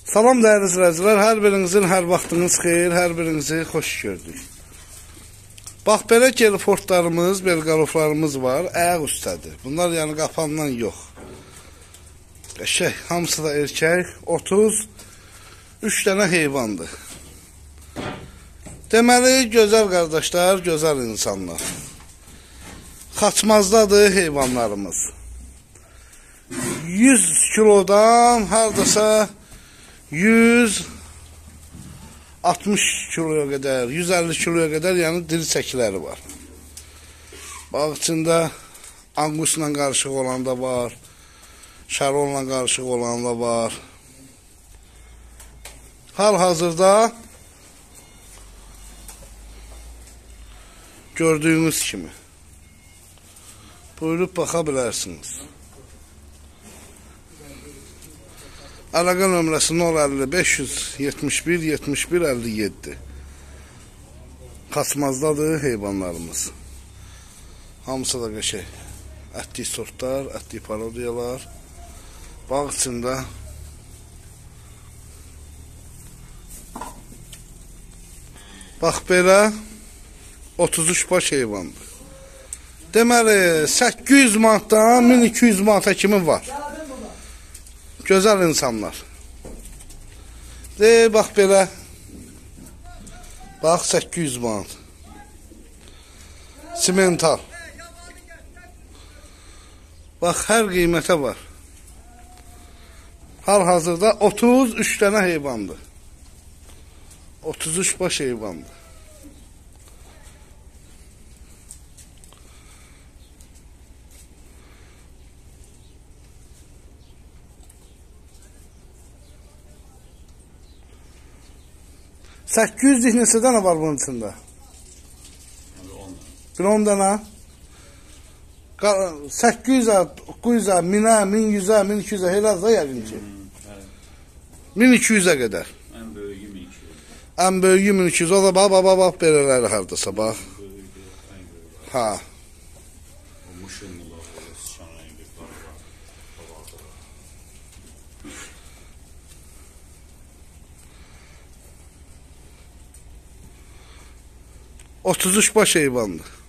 Salam dəyərli izləyicilər, hər birinizin hər vaxtınız xeyir, hər birinizi xoş gördük. Bax, belə gelfortlarımız, belqaloflarımız var, ayaq üstədir. Bunlar yəni qapandan yox. Qəşək, hamısı da erkək, 33 dənə heyvandır. Deməli, gözəl qardaşlar, gözəl insanlar. Xaçmazdadır heyvanlarımız. 100 kilodan haradasa 160 kiloya qədər, 150 kiloya qədər, yəni diri çəkiləri var. Bax, içində angusla qarışıq olan da var, şaronla qarışıq olan da var. Hal-hazırda gördüyünüz kimi buyurub baxa bilərsiniz. Əlaqə nömrəsi 050 571 71 57. Xaçmazdadır heyvanlarımız. Hamısı da qəşək. Ətlik sortlar, ətlik parodiyalar. Bağ içində. Bax, belə 33 baş heyvandır. Deməli, 800 manatdan 1200 manata kimi var. Gözəl insanlar. Bax belə. Bax, 800 manat. Simental. Bax, hər qiymətə var. Hal-hazırda 33 dənə heyvandır. 33 baş heyvandır. $800 neçə dənə var bunun içində? Bir 10 dənə. 800'ə, 900'ə, 1000'ə, 1100'ə, 1200'ə, helazda yəqin ki. 1200'ə qədər. Ən böyüyü 1200. Ən böyüyü 1200. O da bax, belələri haradasa, bax. Ha. ...33 baş heyvandır.